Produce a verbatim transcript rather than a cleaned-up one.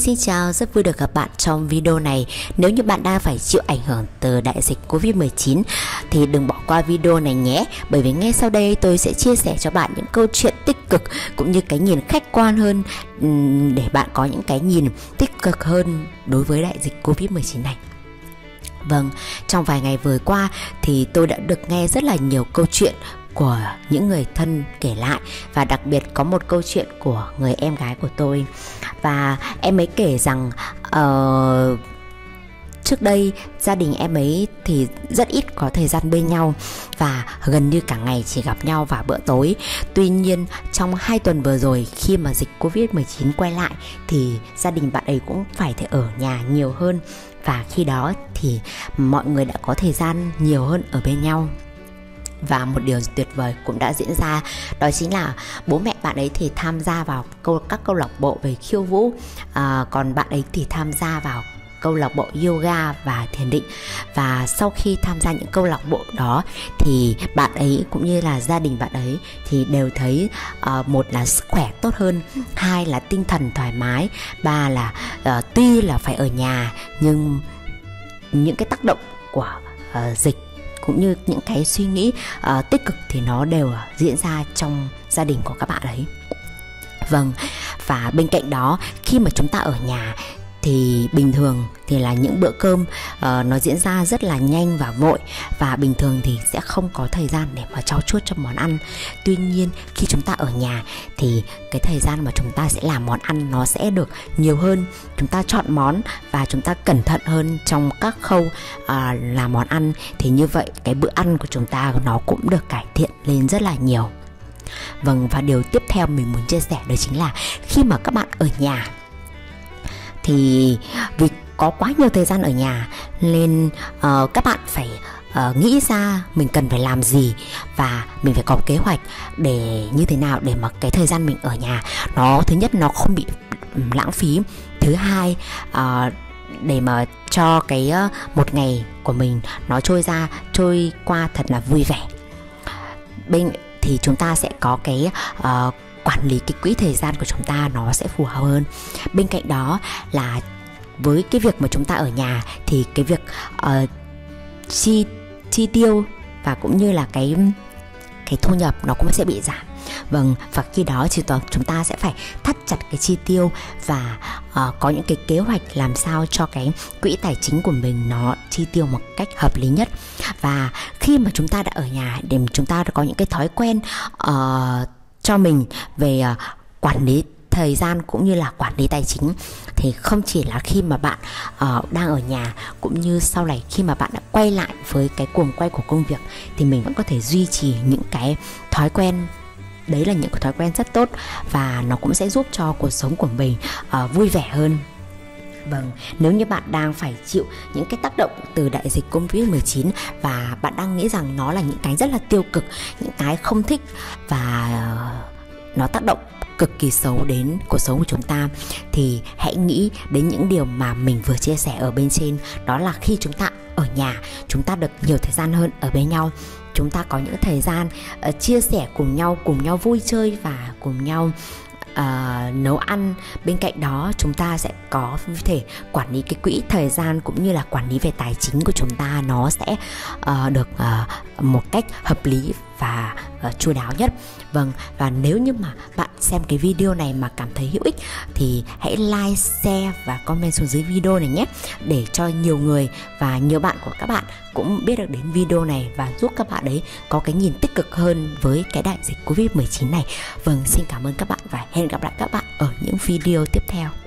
xin chào, rất vui được gặp bạn trong video này. Nếu như bạn đang phải chịu ảnh hưởng từ đại dịch Covid mười chín thì đừng bỏ qua video này nhé. Bởi vì ngay sau đây tôi sẽ chia sẻ cho bạn những câu chuyện tích cực cũng như cái nhìn khách quan hơn, để bạn có những cái nhìn tích cực hơn đối với đại dịch Covid mười chín này. Vâng, trong vài ngày vừa qua thì tôi đã được nghe rất là nhiều câu chuyện của những người thân kể lại, và đặc biệt có một câu chuyện của người em gái của tôi. Và em ấy kể rằng uh, trước đây gia đình em ấy thì rất ít có thời gian bên nhau, và gần như cả ngày chỉ gặp nhau vào bữa tối. Tuy nhiên trong hai tuần vừa rồi, khi mà dịch Covid mười chín quay lại thì gia đình bạn ấy cũng phải thể ở nhà nhiều hơn, và khi đó thì mọi người đã có thời gian nhiều hơn ở bên nhau. Và một điều tuyệt vời cũng đã diễn ra, đó chính là bố mẹ bạn ấy thì tham gia vào câu, các câu lạc bộ về khiêu vũ, à, còn bạn ấy thì tham gia vào câu lạc bộ yoga và thiền định. Và sau khi tham gia những câu lạc bộ đó thì bạn ấy cũng như là gia đình bạn ấy thì đều thấy uh, một là sức khỏe tốt hơn, hai là tinh thần thoải mái, ba là uh, tuy là phải ở nhà nhưng những cái tác động của uh, dịch cũng như những cái suy nghĩ uh, tích cực thì nó đều diễn ra trong gia đình của các bạn ấy. Vâng, và bên cạnh đó, khi mà chúng ta ở nhà thì bình thường thì là những bữa cơm uh, nó diễn ra rất là nhanh và vội, và bình thường thì sẽ không có thời gian để mà trau chuốt cho món ăn. Tuy nhiên khi chúng ta ở nhà thì cái thời gian mà chúng ta sẽ làm món ăn nó sẽ được nhiều hơn. Chúng ta chọn món và chúng ta cẩn thận hơn trong các khâu uh, làm món ăn, thì như vậy cái bữa ăn của chúng ta nó cũng được cải thiện lên rất là nhiều. Vâng, và điều tiếp theo mình muốn chia sẻ đó chính là khi mà các bạn ở nhà thì vì có quá nhiều thời gian ở nhà nên uh, các bạn phải uh, nghĩ ra mình cần phải làm gì, và mình phải có kế hoạch để như thế nào để mà cái thời gian mình ở nhà nó, thứ nhất, nó không bị lãng phí, thứ hai uh, để mà cho cái uh, một ngày của mình nó trôi ra trôi qua thật là vui vẻ. Bên thì chúng ta sẽ có cái uh, quản lý cái quỹ thời gian của chúng ta nó sẽ phù hợp hơn. Bên cạnh đó là với cái việc mà chúng ta ở nhà thì cái việc uh, chi chi tiêu và cũng như là cái cái thu nhập nó cũng sẽ bị giảm. Vâng, và khi đó thì chúng ta sẽ phải thắt chặt cái chi tiêu và uh, có những cái kế hoạch làm sao cho cái quỹ tài chính của mình nó chi tiêu một cách hợp lý nhất. Và khi mà chúng ta đã ở nhà để chúng ta đã có những cái thói quen uh, cho mình về uh, quản lý thời gian cũng như là quản lý tài chính, thì không chỉ là khi mà bạn uh, đang ở nhà, cũng như sau này khi mà bạn đã quay lại với cái cuồng quay của công việc thì mình vẫn có thể duy trì những cái thói quen. Đấy là những cái thói quen rất tốt, và nó cũng sẽ giúp cho cuộc sống của mình uh, vui vẻ hơn. Vâng, nếu như bạn đang phải chịu những cái tác động từ đại dịch Covid mười chín và bạn đang nghĩ rằng nó là những cái rất là tiêu cực, những cái không thích và uh, nó tác động cực kỳ xấu đến cuộc sống của chúng ta, thì hãy nghĩ đến những điều mà mình vừa chia sẻ ở bên trên. Đó là khi chúng ta ở nhà, chúng ta được nhiều thời gian hơn ở bên nhau, chúng ta có những thời gian uh, chia sẻ cùng nhau, cùng nhau vui chơi và cùng nhau Uh, nấu ăn. Bên cạnh đó chúng ta sẽ có thể quản lý cái quỹ thời gian cũng như là quản lý về tài chính của chúng ta nó sẽ uh, được uh, một cách hợp lý và uh, chu đáo nhất. Vâng, và nếu như mà bạn xem cái video này mà cảm thấy hữu ích thì hãy like, share và comment xuống dưới video này nhé, để cho nhiều người và nhiều bạn của các bạn cũng biết được đến video này và giúp các bạn ấy có cái nhìn tích cực hơn với cái đại dịch Covid mười chín này. Vâng, xin cảm ơn các bạn và hẹn gặp lại các bạn ở những video tiếp theo.